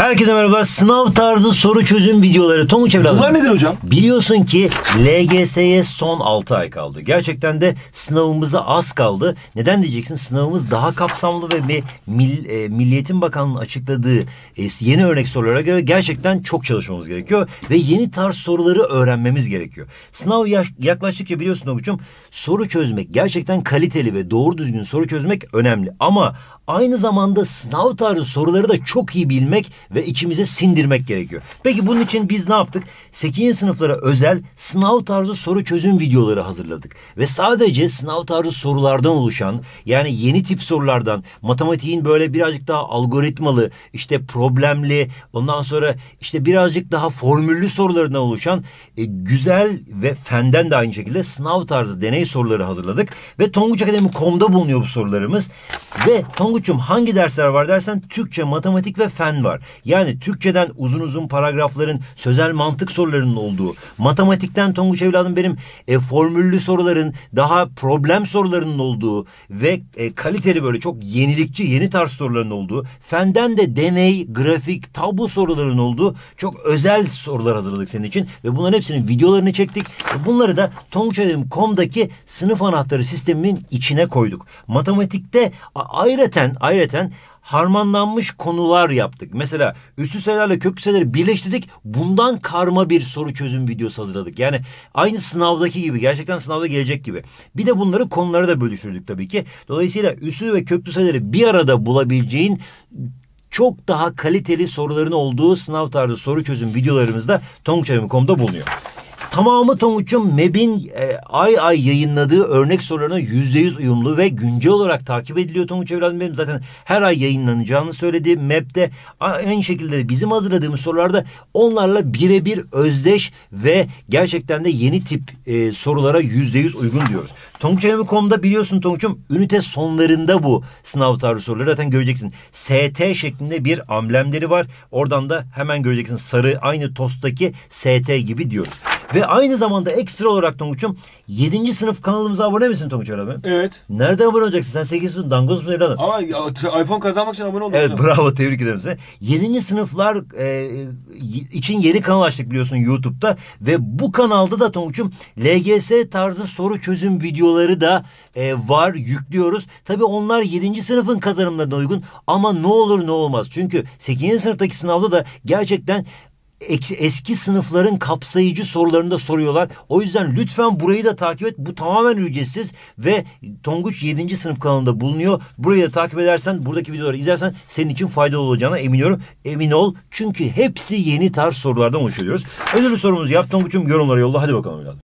Herkese merhaba. Sınav tarzı soru çözüm videoları. Tonguç evladım. Bunlar nedir hocam? Biliyorsun ki LGS'ye son 6 ay kaldı. Gerçekten de sınavımıza az kaldı. Neden diyeceksin? Sınavımız daha kapsamlı ve Milliyetin Bakanlığı'nın açıkladığı yeni örnek sorulara göre gerçekten çok çalışmamız gerekiyor. Ve yeni tarz soruları öğrenmemiz gerekiyor. Sınav yaklaştıkça biliyorsun Tonguç'um, soru çözmek, gerçekten kaliteli ve doğru düzgün soru çözmek önemli. Ama aynı zamanda sınav tarzı soruları da çok iyi bilmek ve içimize sindirmek gerekiyor. Peki bunun için biz ne yaptık? 8. sınıflara özel sınav tarzı soru çözüm videoları hazırladık. Ve sadece sınav tarzı sorulardan oluşan, yani yeni tip sorulardan, matematiğin böyle birazcık daha algoritmalı, işte problemli, ondan sonra işte birazcık daha formüllü sorularından oluşan güzel ve fenden de aynı şekilde sınav tarzı deney soruları hazırladık. Ve tonguçakademi.com'da bulunuyor bu sorularımız. Ve Tonguç'um hangi dersler var dersen Türkçe, matematik ve fen var. Yani Türkçeden uzun uzun paragrafların, sözel mantık sorularının olduğu, matematikten Tonguç evladım benim formüllü soruların, daha problem sorularının olduğu ve kaliteli böyle çok yenilikçi, yeni tarz soruların olduğu, fenden de deney, grafik, tablo sorularının olduğu çok özel sorular hazırladık senin için ve bunların hepsinin videolarını çektik. Bunları da tonguçakademi.com'daki sınıf anahtarı sisteminin içine koyduk. Matematikte ayrıca harmanlanmış konular yaptık. Mesela üslü sayılarla köklü sayıları birleştirdik. Bundan karma bir soru çözüm videosu hazırladık. Yani aynı sınavdaki gibi, gerçekten sınavda gelecek gibi. Bir de bunları konulara da bölüştürdük tabii ki. Dolayısıyla üslü ve köklü sayıları bir arada bulabileceğin çok daha kaliteli soruların olduğu sınav tarzı soru çözüm videolarımız da tonguçakademi.com'da bulunuyor. Tamamı Tonguç'um MEB'in ay yayınladığı örnek sorularına %100 uyumlu ve güncel olarak takip ediliyor Tonguç evladım benim. Zaten her ay yayınlanacağını söyledi. MEB'de aynı şekilde bizim hazırladığımız sorularda onlarla birebir özdeş ve gerçekten de yeni tip sorulara %100 uygun diyoruz. Tonguçakademi.com'da biliyorsun Tonguç'um ünite sonlarında bu sınav tarzı soruları zaten göreceksin. ST şeklinde bir amblemleri var. Oradan da hemen göreceksin, sarı, aynı TOS'taki ST gibi diyoruz. Ve aynı zamanda ekstra olarak Tonguç'um 7. sınıf kanalımıza abone misin Tonguç abi? Evet. Nereden abone olacaksın? Sen 8. sınıf dangoz musun evladım? Ama iPhone kazanmak için abone oldum. Evet hocam. Bravo, tebrik ederim seni. 7. sınıflar için yeni kanal açtık biliyorsun YouTube'da. Ve bu kanalda da Tonguç'um LGS tarzı soru çözüm videoları da var, yüklüyoruz. Tabii onlar 7. sınıfın kazanımlarına uygun ama ne olur ne olmaz. Çünkü 8. sınıftaki sınavda da gerçekten eski sınıfların kapsayıcı sorularını da soruyorlar. O yüzden lütfen burayı da takip et. Bu tamamen ücretsiz ve Tonguç 7. sınıf kanalında bulunuyor. Burayı da takip edersen, buradaki videoları izlersen senin için faydalı olacağına emin ol. Çünkü hepsi yeni tarz sorulardan oluşuyoruz. Ödüllü sorumuzu yap Tonguç'um, yorumlara yolla. Hadi bakalım evladım.